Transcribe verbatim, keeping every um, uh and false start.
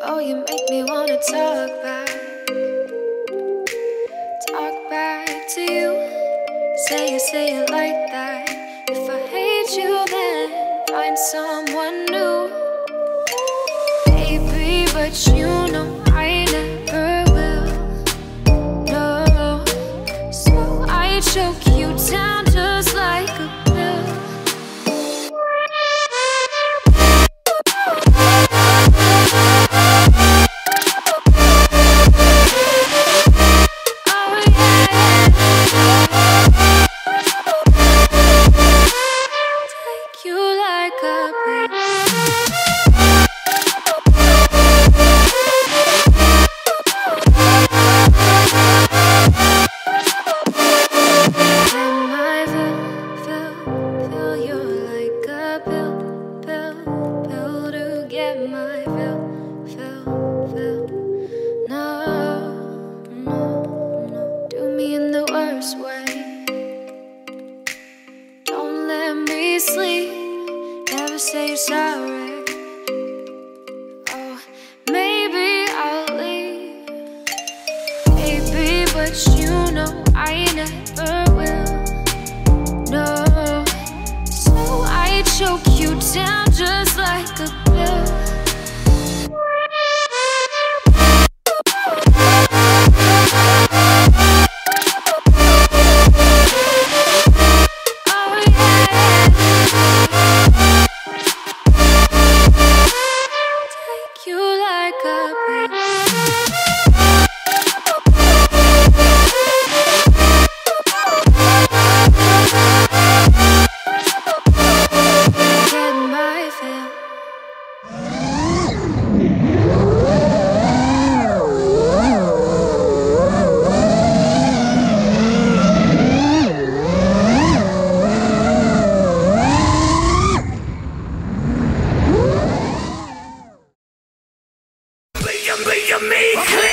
Oh, you make me wanna talk back, talk back to you. Say it, say it like that. If I hate you, then find someone new. Baby, but you know I never will. No, so I choke you down just like a pill. Sleep, never say you're sorry. Oh, maybe I'll leave, baby, but you know I never will. No, so I choke you down just like a pill. You make me